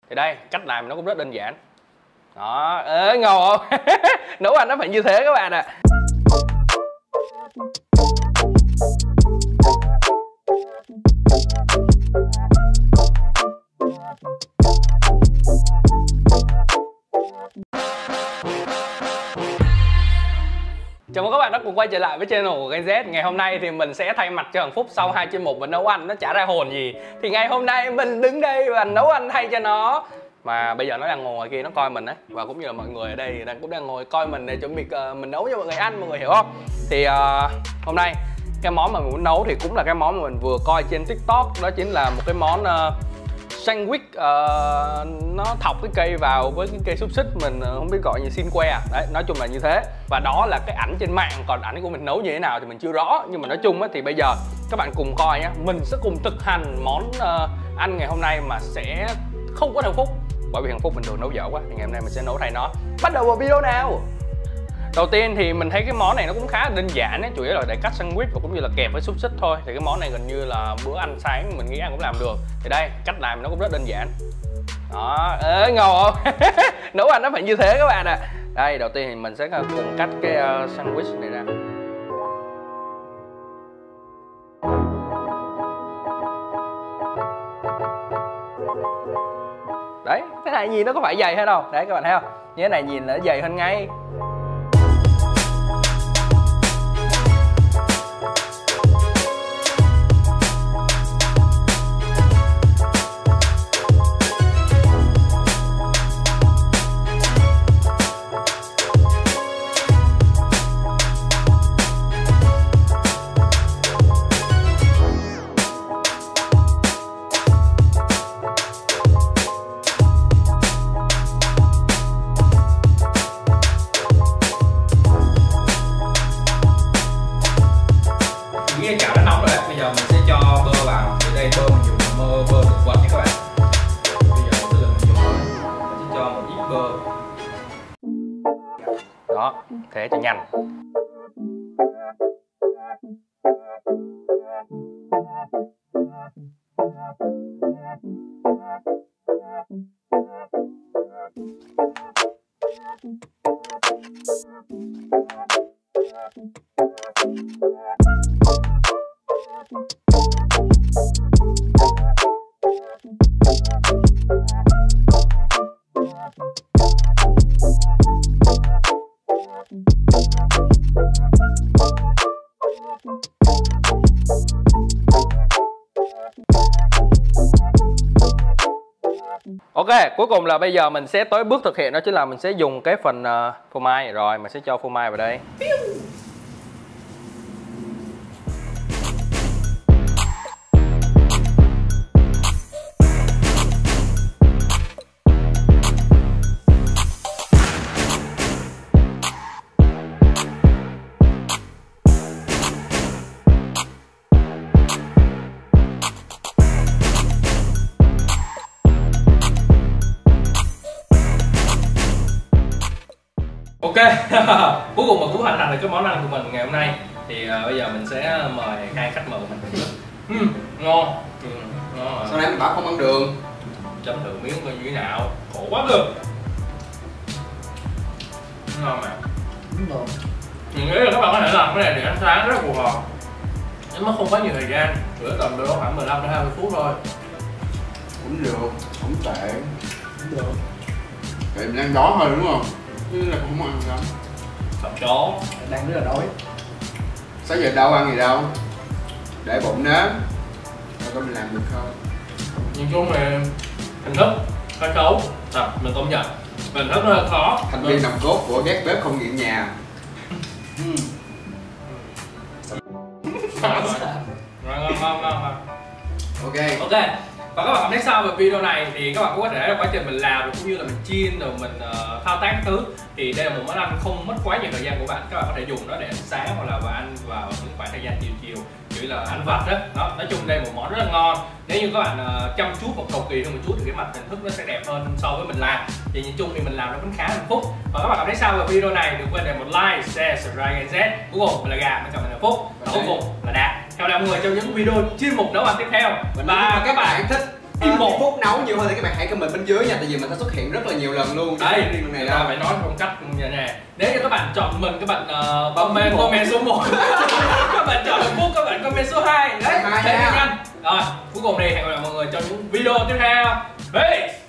Thì đây, cách làm nó cũng rất đơn giản. Đó, ngon không? Nấu ăn nó phải như thế các bạn ạ. Chào mừng các bạn đã cùng quay trở lại với channel của Gen Z. Ngày hôm nay thì mình sẽ thay mặt cho thằng Phúc sau 2 trên 1 mình nấu ăn nó chả ra hồn gì. Thì ngày hôm nay mình đứng đây và nấu ăn thay cho nó. Mà bây giờ nó đang ngồi ngoài kia nó coi mình á. Và cũng như là mọi người ở đây cũng đang ngồi coi mình để chuẩn bị mình nấu cho mọi người ăn, mọi người hiểu không? Thì hôm nay cái món mà mình muốn nấu thì cũng là cái món mà mình vừa coi trên TikTok. Đó chính là một cái món sandwich, nó thọc cái cây vào với cái cây xúc xích, mình không biết gọi như xin que à. Đấy, nói chung là như thế. Và đó là cái ảnh trên mạng, còn ảnh của mình nấu như thế nào thì mình chưa rõ. Nhưng mà nói chung á, thì bây giờ các bạn cùng coi nhé. Mình sẽ cùng thực hành món ăn ngày hôm nay mà sẽ không có thằng Phúc, bởi vì thằng Phúc bình thường nấu dở quá. Thì ngày hôm nay mình sẽ nấu thay nó. Bắt đầu vào video nào. Đầu tiên thì mình thấy cái món này nó cũng khá đơn giản ấy, chủ yếu là để cắt sandwich và cũng như là kẹp với xúc xích thôi. Thì cái món này gần như là bữa ăn sáng mình nghĩ ăn cũng làm được. Thì đây, cách làm nó cũng rất đơn giản. Đó, ngon không? Nấu ăn nó phải như thế các bạn ạ. Đây, đầu tiên thì mình sẽ cùng cắt cái sandwich này ra. Đấy, cái này nhìn nó có phải dày hay đâu. Đấy các bạn thấy không? Như thế này nhìn là nó dày hơn ngay. Cái chảo đã nóng rồi đấy, bây giờ mình sẽ cho bơ vào. Thì đây bơ mình dùng là bơ thực vật nha các bạn. Bây giờ tức là mình dùng mình sẽ cho một ít bơ. Đó, thế cho nhanh. Ok, cuối cùng là bây giờ mình sẽ tới bước thực hiện, đó chính là mình sẽ dùng cái phần phô mai. Rồi mình sẽ cho phô mai vào đây. Ok, cuối cùng mà cũng hoàn thành được cái món ăn của mình ngày hôm nay. Thì bây giờ mình sẽ mời hai khách mời của mình. Ngon. Ngon. Sau này mình bảo không ăn đường. Chấm thử miếng coi như thế nào. Khổ quá cơ. Ngon mà. Đúng rồi. Mình nghĩ là các bạn có thể làm cái này để ăn sáng rất là phù hợp. Nhưng mà không quá nhiều thời gian, rửa tầm đâu khoảng 15 đến 20 phút thôi. Cũng được, không tệ. Cũng được. Tại mình ăn đó thôi đúng không? Chứ là cũng không ăn lắm. Sập chó. Đang rất là đói. Sáng giờ đâu ăn gì đâu. Để bụng nếm. Rồi có mình làm được không? Nhìn chung thì hình thức hơi xấu. Mình công nhận. Hình thức hơi khó. Thành viên nòng cốt của Ghét Bếp Không Nghiện Nhà. Ngon. Ok. Và các bạn cảm thấy sao về video này thì các bạn cũng có thể là quá trình mình làm rồi cũng như là mình chiên rồi mình thao tác thứ. Thì đây là một món ăn không mất quá nhiều thời gian của bạn. Các bạn có thể dùng nó để ăn sáng hoặc là ăn vào những khoảng thời gian chiều, kiểu là ăn vặt đó. Nói chung đây là một món rất là ngon. Nếu như các bạn chăm chút hoặc cầu kỳ hơn một chút thì cái mặt hình thức nó sẽ đẹp hơn so với mình làm. Thì nhìn chung thì mình làm nó vẫn khá hạnh phúc. Và các bạn cảm thấy sao về video này đừng quên để một like, share, subscribe Gen Z. Cuối cùng mình là Gà, mình chào mình là Phúc và cuối cùng là Đạt. Hẹn gặp lại mọi người trong những video chuyên mục nấu ăn tiếp theo. Và các bạn thích Phúc nấu nhiều hơn thì các bạn hãy comment bên dưới nha, tại vì mình sẽ xuất hiện rất là nhiều lần luôn. Đây, lần này ta phải nói phong cách như này. Nếu như các bạn chọn mình, các bạn comment số 1. Các bạn chọn Phúc, các bạn comment số 2. Đấy, thế nhanh. Rồi, cuối cùng này hẹn gặp lại mọi người trong những video tiếp theo. Peace.